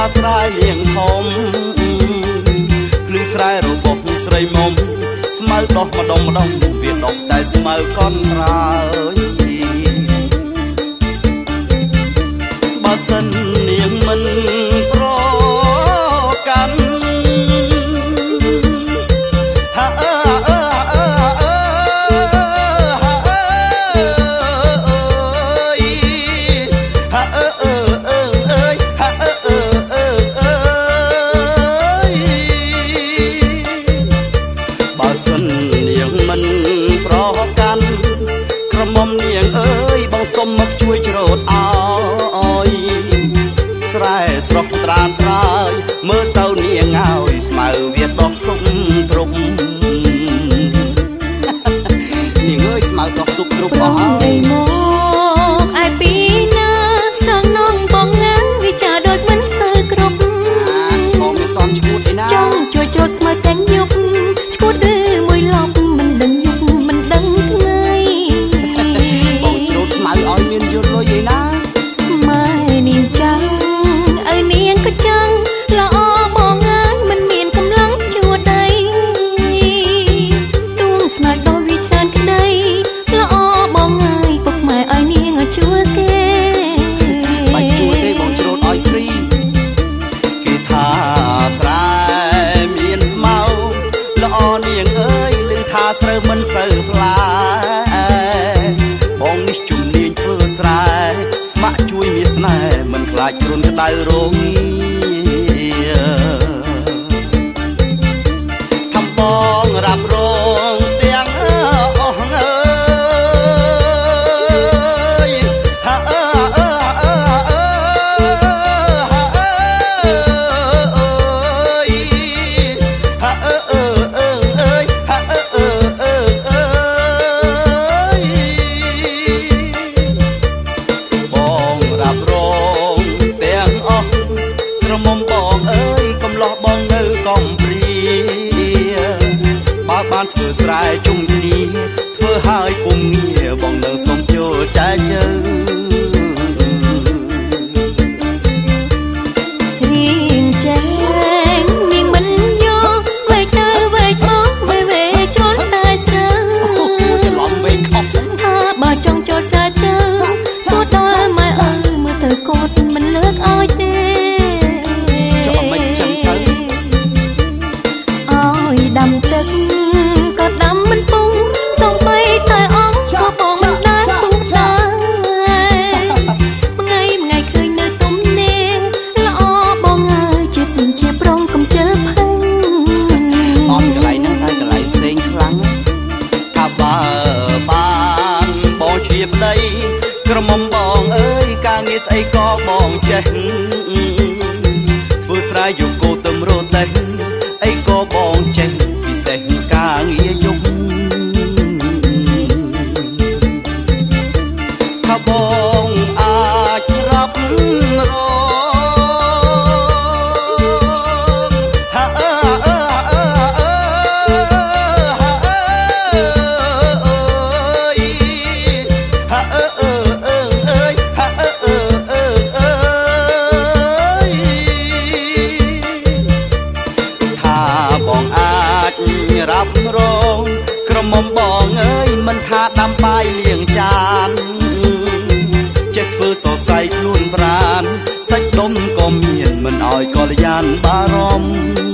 ថាស្រែលៀងធំភ្លឺស្រែរបស់ស្រីមុំស្មៅដោះម្ដងម្ដងវាដោះតែស្មៅកន់ត្រើយបើសិននាងមិនប្រកាន់សិននាងមិនប្រកាន់ក្រមុំនាងអើយបងសុំមកជួយច្រូតអើយស្រែស្រស់ត្រានត្រើយមើលទៅនាងហើយស្មៅវាដោះសុំទ្រុបនាងអើយស្មៅដោះសុបទ្រុបអស់ហើយមកឯពីណាស្រងនងបងណាវាចាដូចមិនសូវគ្រប់បងមិនតន់ឈួតទេណាចង់ជួយច្រូតស្មៅទាំងយប់ឈួតឬមួយឡប់មិនដឹងយប់មិនដឹងថ្ងៃបងច្រូតស្មៅឲ្យមានយល់លុយឯណាម៉ែនាងចង់ឲ្យនាងក៏ចង់ល្អបងហើយមិនមានកម្លាំងជួដីទួងស្មៅដោះវាច្រើនក្ដីល្អបងហើយពុកម៉ែឲ្យនាងឲ្យជួគេបាច់ជួទេបងច្រូតឲ្យព្រីគេថាស្រែមានស្មៅល្អនាងអើយឮថាស្រូវមិនសូវផ្លែបងនេះជំនាញធ្វើស្រែស្ម័គ្រជួយមានស្នេហ៍មិនខ្លាចគ្រុនក្តៅរងាខំបងរ៉ាប់រងទាំងអស់អើយហាអើមុំបងអើយកំឡោះបងនៅកំព្រាបើបានធ្វើស្រែជុំគ្នាធ្វើឲ្យគុំងារបងនឹងសុំចូលចែកជើរៀងចែងនាងមិនយកវែកទៅវែកមកវែកជន់តែស្រើច្រឡំវែកខុសថាបើចង់ចូលចែកជើសួរដល់ម៉ែអើយមើលទៅគាត់មិនលើកឲ្យទេដាំទឹកក៏ដាំមិនពុំសូម្បីតែអងក៏បងមិនដែរពុំដែរថ្ងៃឃើញនៅទុំនាងល្អបងហើយជាប្រងកំជិលផេងអត់កន្លែងហ្នឹងតែកន្លែងផ្សេងខ្លាំងថាបើបានបងជាប្តីក្រមុំបងអើយការងារស្អីក៏បងចេះធ្វើស្រែយកគោទឹមរត់ទេអីក៏បងចេះពិសេសការងារយប់ថាបងអាចរាប់រងហាអើបងអាចរាប់រងក្រមុំបងអើយមិនថាដាំបាយលាងចានចេះធ្វើសរសៃខ្លួនប្រានសាច់ដុំក៏មានមិនឲ្យកល្យានបារម្ភ